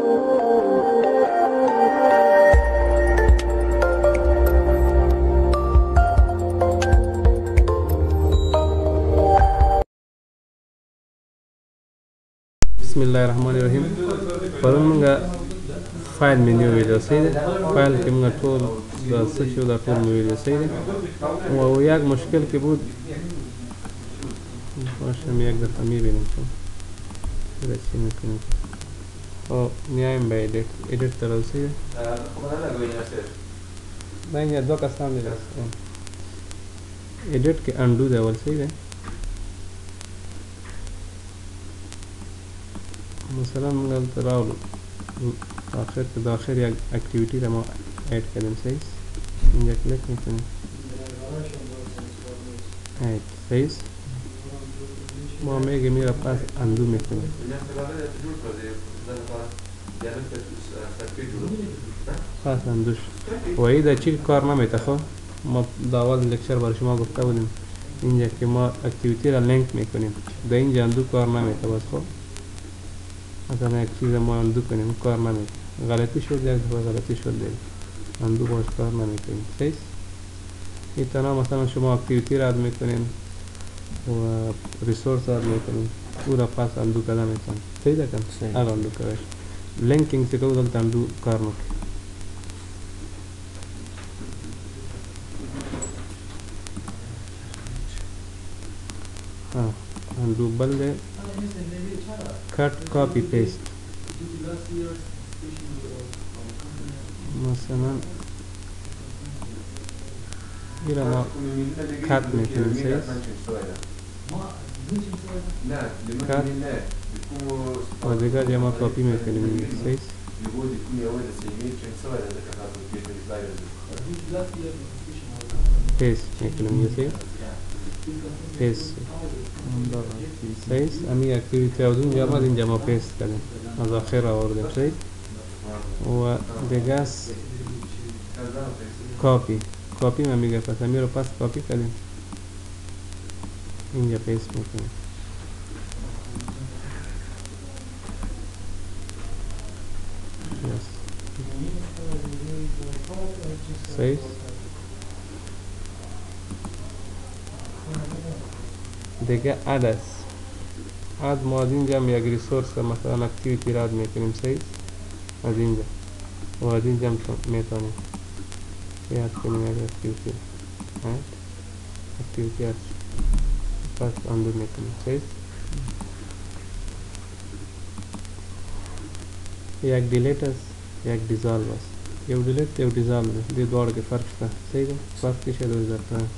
Bismillahirrahmanirrahim. Perun mga file menu video sede file ke mga tool da session da tool video sede wa yak mushkil ke bud وعشان يقدر تميل يمكن هذا الشيء ممكن أو نعم بيدك إديت تروسية नहीं दो का सामने एडिट के undo level सही है مثلا من تراول آخر یک اکتیویتی را ما اد کردیم سیز اینجا کلیک میکنیم اد سیز ما میگه میره پس اندو میکنیم پس اندوش و ایده چی کار نمیته خب ما داول لکچر برای شما گفته بودیم اینجا که ما اکتیویتی را لینک میکنیم در اینجا اندو کار نمیته بس خب مثلا یک چیز ما اندو کنیم کار نمیکنیم غلطی شد یک دفعه غلطی شد دیگه اندو باش کار نمیکنیم سیز این تنها مثلا شما اکتیویتی را اد میکنیم و ریسورس اد میکنیم او را پس اندو کده میکنیم صحیح ده کن؟ اگر اندو کدش لینکینگ سے کو دلتا اندو کار نکنیم undo बल्ले cut copy paste مثلا إلى ما cut مثل سيس cut وذكر جمع copy مثل سيس paste مثل سيس paste سيس أمي activity أودين جمع دين جمع paste كده هذا خير أوردم سيس و دجاس copy में मिलेगा पास मेरे पास copy करें इंजा paste में करें yes सही देखिए add مادين جام يا resource مثلا activity راد ميكنيم سيس مادين جام ومادين جام ميتاني याद करने वाली एक्टिविटी है एक्टिविटी पास अंदर में करना चाहिए एक डिलीटर्स एक डिसॉल्वर्स ये डिलीट ये डिसॉल्व ये दो के फर्क था सही है फर्क किसे दो जाता है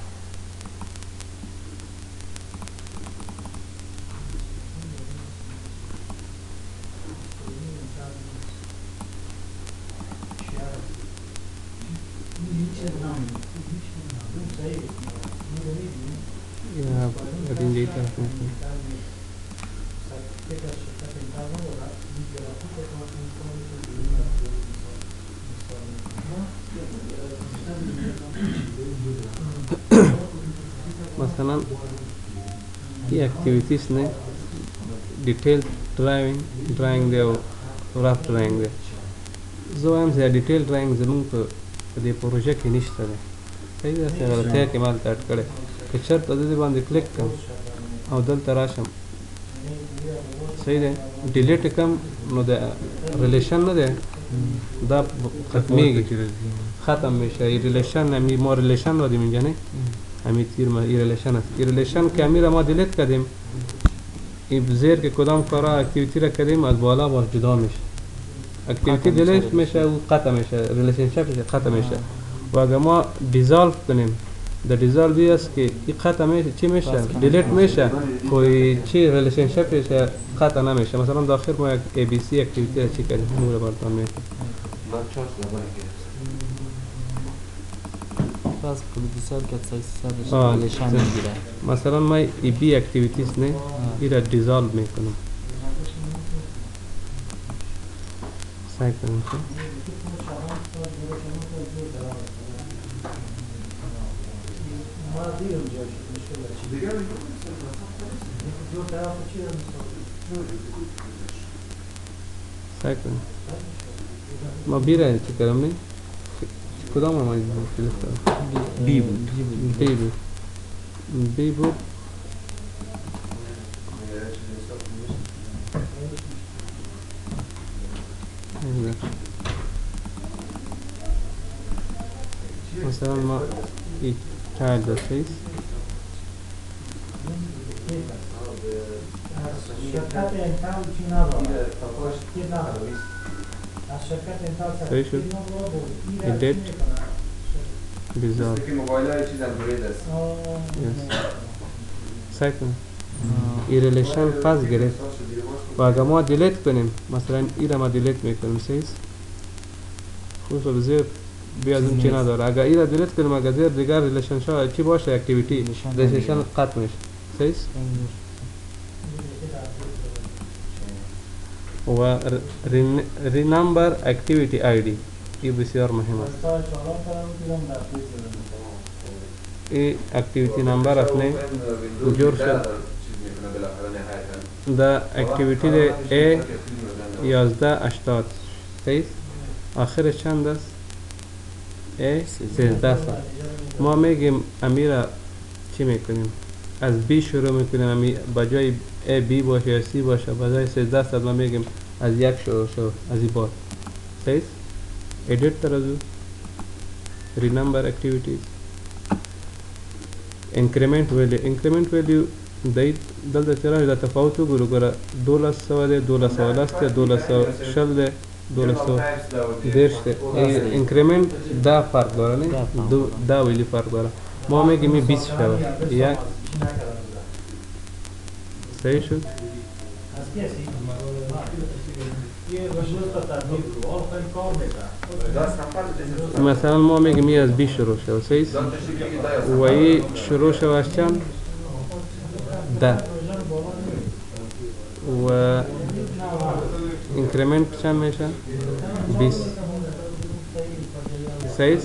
مثلا ये एक्टिविटीज़ ने डिटेल ड्राइंग दे और रफ ड्राइंग दे जो हम से डिटेल ड्राइंग ज़रूर तो दे प्रोजेक्ट की निश्चित है सही है से गलत है कि माल काट करे कि शर्त अदे बांध क्लिक कर और दल तराशम सही है डिलीट कम नो दे रिलेशन न दे दा ख़त्म में शायद रिलेशन में मोर रिलेशन वाली में जाने हमें तीर में रिलेशन के अमीर हम डिलीट कर दें इब्ज़ेर के कदम करा एक्टिविटी रख करें आज बाला बाल जुदा में एक्टिविटी डिलीट में शायद ख़त्म में शायद रिलेशनशिप से ख़त्म में शायद वाक़ ما डिसॉल्व करें द डिसॉल्व भी है कि ये ख़त्म में ची में शायद डिलीट में शायद कोई ची रिलेशनशिप से ख़त्म ना में शायद मसलन दाखिल में ABC एक्टिविटी अच्छी करें पूरे बर्तन में باز پروژه که سایز نشان میگیره مثلا ما ای اکتیویتیز نه ایرا دیزالو میکنم سعی کنم سعی کنیم ما بی را چی کردم نه کدام آمانی بود بی بود بی بود مثلا ما این child داشتیست شرکت انتل چی نداره کی نداره از شرکت انتل صحیح شد ایدیت بیزار که موبایل های چیز اندروید است سعی کنیم این ریلیشن پس گرفت و اگر ما دیلیت کنیم مثلا این را ما دیلیت میکنیم سیست خوش و زیر بیاد اون چی نداره اگر این را دیلیت کنیم اگر زیر دیگر ریلیشن شا چی باشه اکتیویتی ریلیشن قطع میشه سیست و رینمبر اکتیویتی آیدی این بسیار مهم است این اکتیویتی نمبر اپنے جور شد دا اکتیویتی ده ای 1180 صحیح آخرش چند است ای 13 ما میگیم امیرا چی میکنیم از بی شروع میکنیم امی بجای ای بی باشه یا سی باشه بجای 13 ما میگیم از یک شروع شد از این بار صحیح edit ترازو renumber activities increment value دای دلته چرا دا تفاوت وګورو ګره 1200 ده 1210 ده 1200 ده 1210 ده increment دا فرق داره نه دا ویلی فرق داره ما میگیم 20 شو یک صحیح شد مثلا ما میگیم از 20 شروع شد صحیح و این شروع شد از چند 10 و increment چند میشه 20 صحیح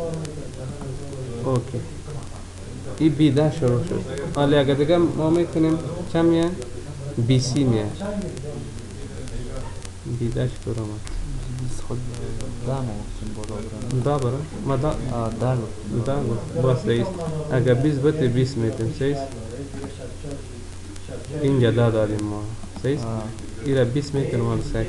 اوکی این بی 10 شروع شد حالا اگر دیگه ما میکنیم چند میه 20 میه بی 10 شروع آمد خود دا برا ما دا باز صحیح اگر 20 بته 20 میتیم صحیح اینجا دا داریم ما صحیح ایرا 20 میکنم ما صحیح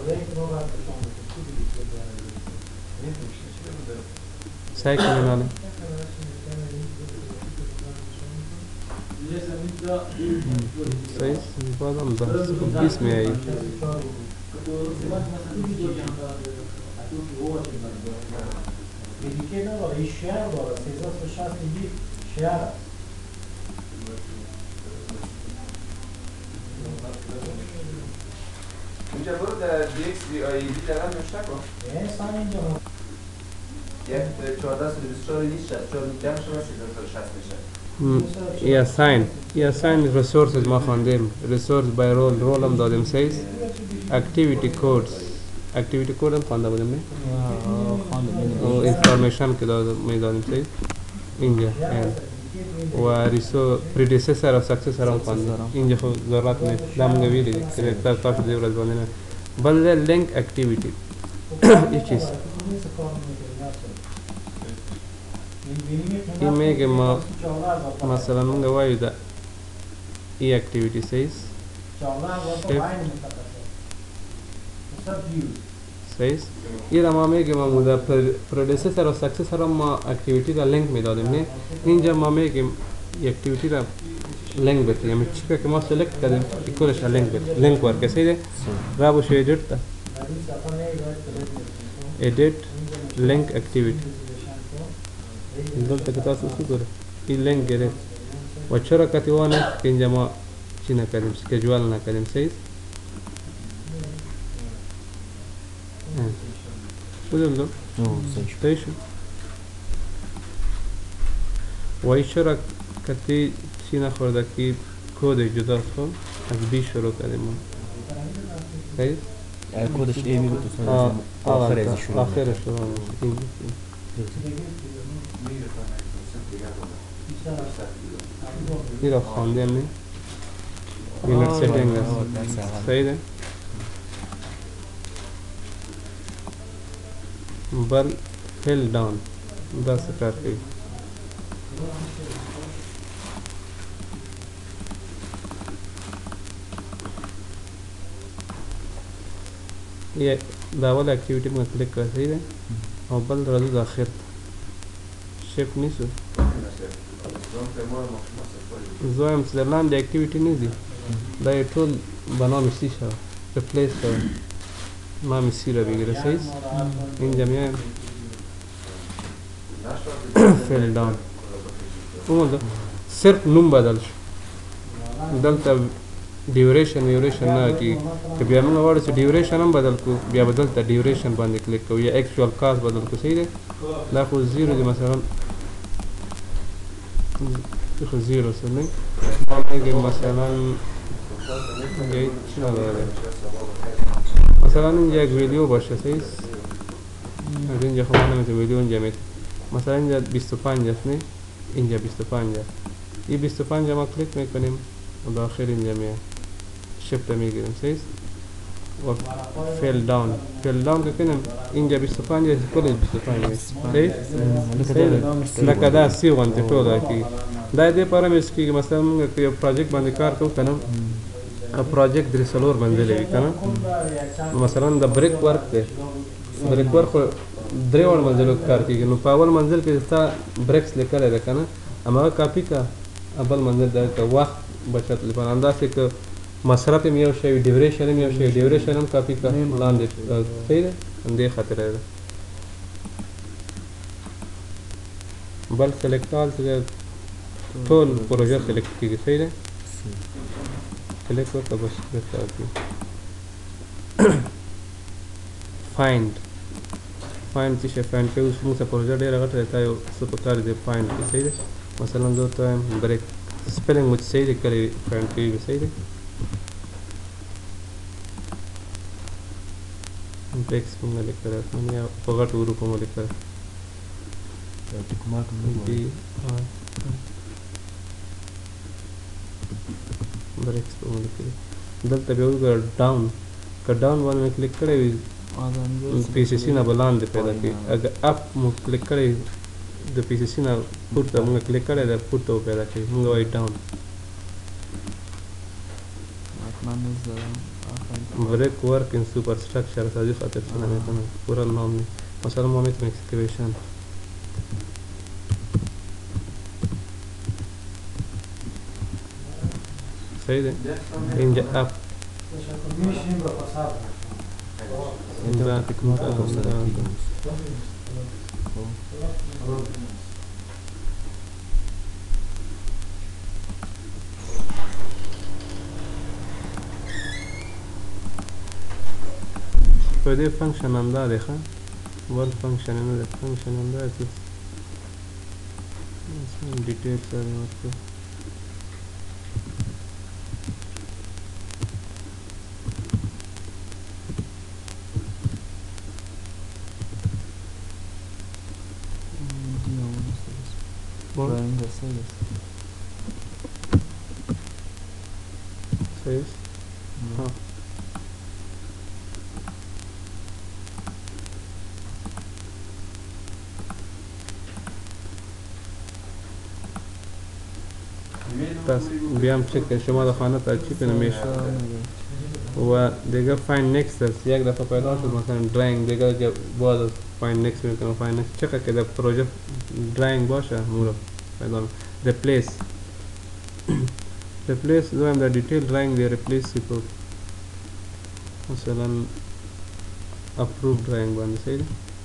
صحیح کنیم ناله صحیح بازم دا 20 می آیی دیگه نداره این شهر داره 360 شهر است اینجا برو در DXVID دارم نوشته کن سان اینجا یک 1424 نیست 4 میگم شما 360 میشه یا ساین ریسورسز ما خواندیم ریسورس بای رول هم دادیم سیز اکتیویتی کودز اکتیویتی کود هم خوانده بودیم نه و انفارمیشن که میدادیم سیز اینجا و ریسو پریدیسیسر و سکسیسر هم خوانده اینجا خود ضرورت نیست دم گویلی که تاسو دیو راز باندې بل لینک اکتیویتی این چیز این میگه ما مثلا مونږ وایو دا ای اکتیویتی سیز سیز این ما میگه ما دا پریدیسیسر و سکسیسر هم ما اکتیویتی را لینک میدادیم نه اینجا ما میگیم اکتیویتی را لینک بده یعنی چیکار که ما سلکت کردیم کلش لینک بده لینک ورکه سیده را بشه ایدیت تا ایدیت لینک اکتیویتی دلته که تاسو وګورئ این لینک گرفت و چرا کتی وانه که اینجا ما چی نکردیم سکیجوال نکردیم سیز بودم دو صحیح شد و این چرا کتی چی نخورده که کود جدا خود از بی شروع کردیم ما صحیح کودش ای می بود آخر از شروع آخر شروع این را خواندیم نه اینر سیتینگ است صحیح ده बल फेल डाउन دا څه کار کوي یا دا اول اکټیویټي موږ کلیک کړه صحیح ده او بل راځو د اخر شیفټ نیسو زه وایم چې د لاندې اکټیویټي نه دي دا یې ټول بنا مې سی شوه ریپلیس شوه ما مې سی را بگیره صحیح اینجا میایم فیل ډاون ومونده صرف نوم بدل شو دلته ډیوریشن نه کېږي که بیا موږ غواړو چې ډیوریشن هم بدل کړو بیا به دلته ډیوریشن باندې کلیک کوو یا ایکچوال کاست بدل کړو صحیح دی دا خو زیرو دی مثلا خو زیرو څه نه ما میگه مثلا چی نداره مثلا اینجا یک ویدیو باشه صحیح از اینجا خب من نمیشه ویدیو اینجا میت مثلا اینجا 25 است نه اینجا 25 است این 25 ما کلیک میکنیم و داخل اینجا میه شفت میگیریم صحیح و فیل داون که کنیم اینجا 25 است کل 25 است صحیح لکه دا 30 غنتی ټول کی دا دې پاره مې سکیږي مثلا موږ یو پروجیکټ باندې کار کوو کنه پروجیکټ درې څلور منزلې وي کنه مثلا د بریک ورک دی بریک ورک درې وړ منزلو کار کیږي نو په اول منزل کې ستا بریکس لیکلی دی کنه هماغه کاپي کا بل منزل د وخت بچت لپاره همداسې که مصرف هم یو شی وي ډیوریشن هم یو شی وي ډیوریشن هم کاپي کا لاندې صحیح دی همدې خاطر دی بل سلیکټ آل څه ټول پروژه سلیکټ کیږي صحیح دی کلیک وکړه بس درته راځي فایند چې شی فایند کوي اوس موږ ته پروژه ډېره غټه دی تا یو څه پکار دی فایند کې صحیح دی مثلا زه ورته وایم بریک سپیلنګ مو چې صحیح دی کله فایند کوي صحیح دی بریکس موږ نه لیکلی یا په غټو حروفو مو لیکلی بریکس په مو لیکلی دلته بیا وګوره ډاون که ډاون باندې مې کلیک کړی وي پی سی سی نه به لاندې پیدا کوي اگر اپ مو کلیک کړی د پی سی سی نه پورته مونږ کلیک کړی دی پورته به پیدا کوي مونږ وایي ډاون بریک ورک ان سوپر سټرکچر سازی خاطر څه نامې کنه پورا نام دی مثلا مومنت ایکسکیویشن صحیح دی اینجا اپ په دې فنکشن همدا دی ښه ورک فنکشن نه دی فنکشن همدا دی ډیټیل سره ورکړو صحیح ها پس بیام چک شما در خانه ترچیب نمیشه و دیگه فاین نکست است یک دفعه پیدا شد مثلا درینگ دیگه باز فاین نکست میکنم فاین نکست چقدر که در پروژه درینگ باشه مورا پیدا ریپلیس دوام در دیتیل درینگ دی ریپلیس کو مثلا اپروو درینگ باندې صحیح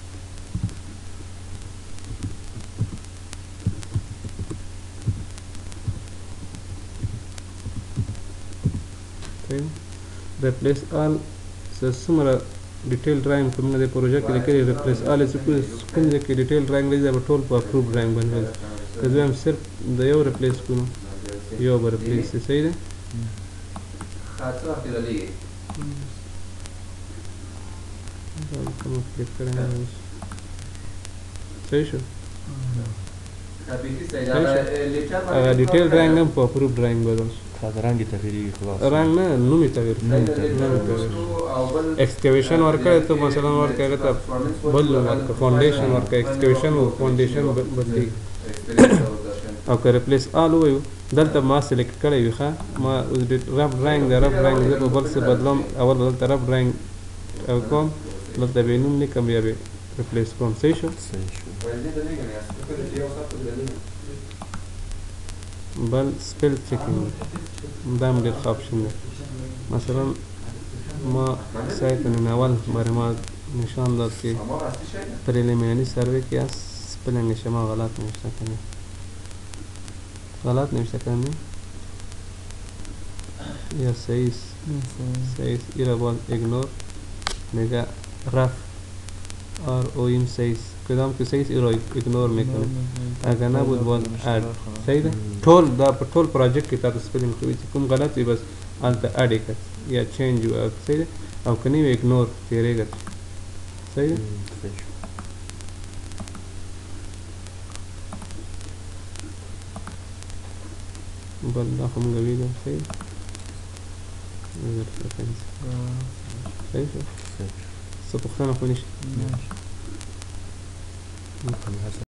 replace all څومره ډیټیل ډرایینګ کومه د پروژه کې لیکلي replace all چې کوم ځای کې ډیټیل ډرایینګ راځي به ټول په اپروو ډرایینګ باندې که زه هم صرف د یو ریپلیس کوم یو به ریپلیس شي صحیح دی څه وخت رالیږي دا کوم کلیک کړم صحیح شو ډیټیل ډرایینګ هم په اپروو ډرایینګ بدل شو خلاص رنګ یې تغییرېږي خلاص رنګ نه نوم یې تغیر نوم یې تغیر ایکسکیویشن ورکړی ته مثلا ورکړی ته بل نوم ورکړه فاونډیشن ورکړه ایکسکیویشن او فاونډیشن بدلېږي او که ریپلیس آل ووایو دلته ما سلیکټ کړی وي ښه ما اوس رب رنګ د رب رنګ زه په بل څه بدلوم اول به دلته رب رنګ کوم دلته به یې نوم لیکم بیا به ریپلیس کوم صحیح شو صحیح شو بل سپیل چیکینګ دا هم ډېر ښه آپشن دی مثلا ما سایت ته ننول برای ما نشان داد که پریلیمینری سروی که است سپلنگ شما غلط نوشته کنید غلط نوشته کنید یا صحیح صحیح ایرا باید ایگنور میگه رف آر او ایم صحیح کدام که صحیح ایرا ایگنور میکنید اگر نبود باید اد صحیح ده ټول دا په ټول پروجیکټ کې تاسو سپیلینګ کوي چې کوم غلط وي بس الته اډ کړئ یا چینج صحیح ده او کني وي ایگنور تیریږي صحیح ده صحیح شو بل دا هم غوي ده صحیح صحیح شو څه پوښتنه خو نشته خلاص